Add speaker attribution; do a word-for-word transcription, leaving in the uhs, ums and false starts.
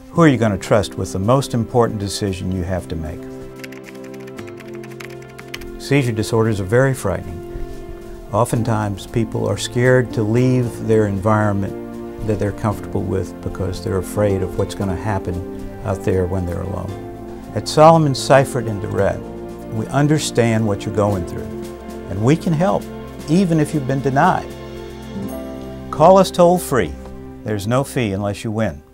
Speaker 1: Who are you going to trust with the most important decision you have to make? Seizure disorders are very frightening. Oftentimes people are scared to leave their environment that they're comfortable with because they're afraid of what's going to happen out there when they're alone. At Solomon Seifert and Durrett, we understand what you're going through, and we can help, even if you've been denied. Call us toll-free. There's no fee unless you win.